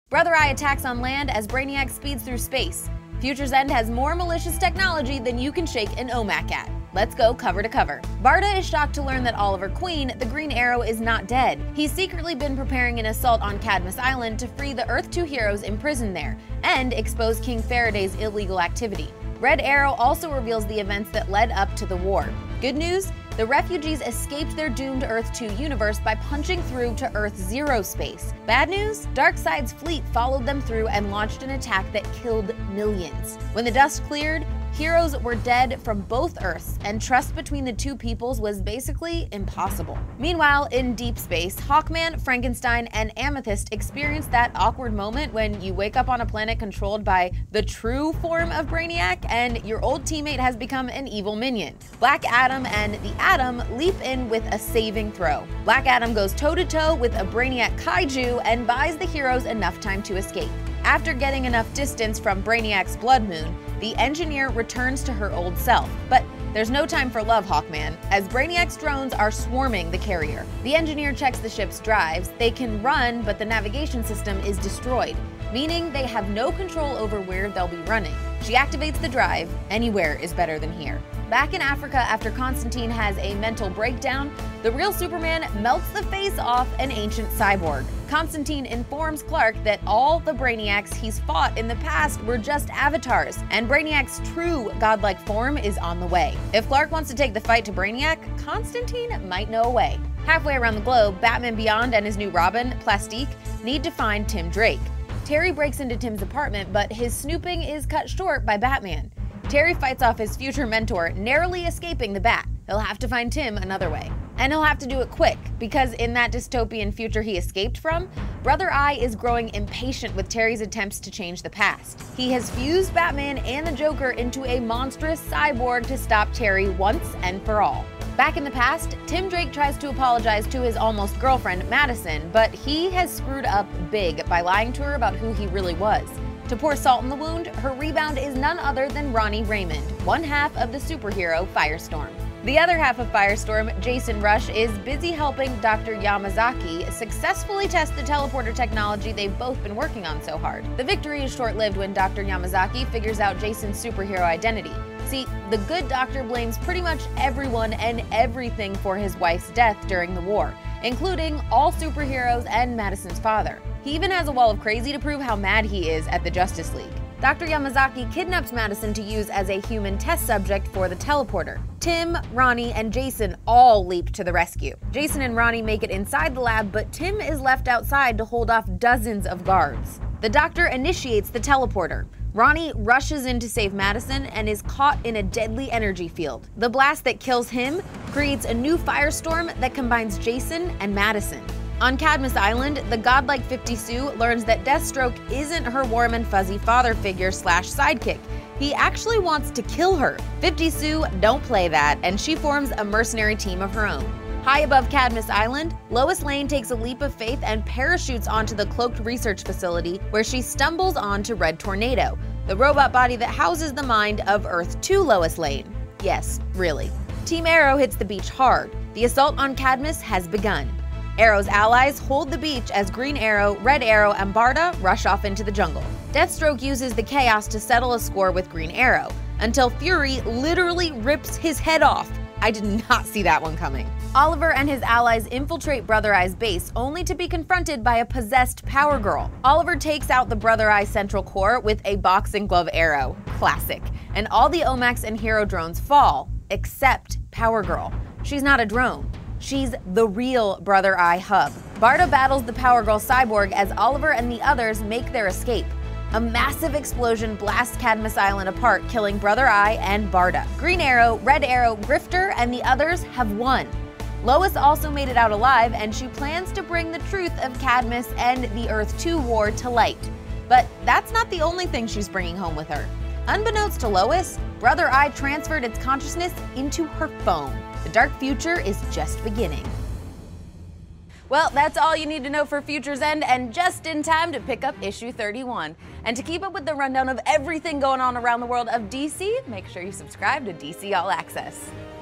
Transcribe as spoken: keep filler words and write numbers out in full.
Brother Eye attacks on land as Brainiac speeds through space. Future's End has more malicious technology than you can shake an O M A C at. Let's go cover to cover. Barda is shocked to learn that Oliver Queen, the Green Arrow, is not dead. He's secretly been preparing an assault on Cadmus Island to free the Earth two heroes imprisoned there, and expose King Faraday's illegal activity. Red Arrow also reveals the events that led up to the war. Good news? The refugees escaped their doomed Earth two universe by punching through to Earth Zero space. Bad news? Darkseid's fleet followed them through and launched an attack that killed millions. When the dust cleared, heroes were dead from both Earths, and trust between the two peoples was basically impossible. Meanwhile, in deep space, Hawkman, Frankenstein, and Amethyst experience that awkward moment when you wake up on a planet controlled by the true form of Brainiac and your old teammate has become an evil minion. Black Adam and the Atom leap in with a saving throw. Black Adam goes toe-to-toe with a Brainiac kaiju and buys the heroes enough time to escape. After getting enough distance from Brainiac's Blood Moon, the engineer returns to her old self. But there's no time for love, Hawkman, as Brainiac's drones are swarming the carrier. The engineer checks the ship's drives. They can run, but the navigation system is destroyed, meaning they have no control over where they'll be running. She activates the drive. Anywhere is better than here. Back in Africa, after Constantine has a mental breakdown, the real Superman melts the face off an ancient cyborg. Constantine informs Clark that all the Brainiacs he's fought in the past were just avatars, and Brainiac's true godlike form is on the way. If Clark wants to take the fight to Brainiac, Constantine might know a way. Halfway around the globe, Batman Beyond and his new Robin, Plastique, need to find Tim Drake. Terry breaks into Tim's apartment, but his snooping is cut short by Batman. Terry fights off his future mentor, narrowly escaping the Bat. He'll have to find Tim another way. And he'll have to do it quick, because in that dystopian future he escaped from, Brother Eye is growing impatient with Terry's attempts to change the past. He has fused Batman and the Joker into a monstrous cyborg to stop Terry once and for all. Back in the past, Tim Drake tries to apologize to his almost girlfriend, Madison, but he has screwed up big by lying to her about who he really was. To pour salt in the wound, her rebound is none other than Ronnie Raymond, one half of the superhero Firestorm. The other half of Firestorm, Jason Rush, is busy helping Doctor Yamazaki successfully test the teleporter technology they've both been working on so hard. The victory is short-lived when Doctor Yamazaki figures out Jason's superhero identity. See, the good doctor blames pretty much everyone and everything for his wife's death during the war, including all superheroes and Madison's father. He even has a wall of crazy to prove how mad he is at the Justice League. Doctor Yamazaki kidnaps Madison to use as a human test subject for the teleporter. Tim, Ronnie, and Jason all leap to the rescue. Jason and Ronnie make it inside the lab, but Tim is left outside to hold off dozens of guards. The doctor initiates the teleporter. Ronnie rushes in to save Madison and is caught in a deadly energy field. The blast that kills him creates a new firestorm that combines Jason and Madison. On Cadmus Island, the godlike fifty Sue learns that Deathstroke isn't her warm and fuzzy father figure slash sidekick. He actually wants to kill her. fifty Sue don't play that, and she forms a mercenary team of her own. High above Cadmus Island, Lois Lane takes a leap of faith and parachutes onto the cloaked research facility, where she stumbles onto Red Tornado, the robot body that houses the mind of Earth two Lois Lane. Yes, really. Team Arrow hits the beach hard. The assault on Cadmus has begun. Arrow's allies hold the beach as Green Arrow, Red Arrow, and Barda rush off into the jungle. Deathstroke uses the chaos to settle a score with Green Arrow, until Fury literally rips his head off. I did not see that one coming. Oliver and his allies infiltrate Brother Eye's base, only to be confronted by a possessed Power Girl. Oliver takes out the Brother Eye central core with a boxing glove arrow. Classic. And all the O M A Cs and hero drones fall, except Power Girl. She's not a drone. She's the real Brother Eye hub. Barda battles the Power Girl cyborg as Oliver and the others make their escape. A massive explosion blasts Cadmus Island apart, killing Brother Eye and Barda. Green Arrow, Red Arrow, Grifter, and the others have won. Lois also made it out alive, and she plans to bring the truth of Cadmus and the Earth two war to light. But that's not the only thing she's bringing home with her. Unbeknownst to Lois, Brother Eye transferred its consciousness into her phone. The dark future is just beginning. Well, that's all you need to know for Future's End, and just in time to pick up issue thirty-one. And to keep up with the rundown of everything going on around the world of D C, make sure you subscribe to D C All Access.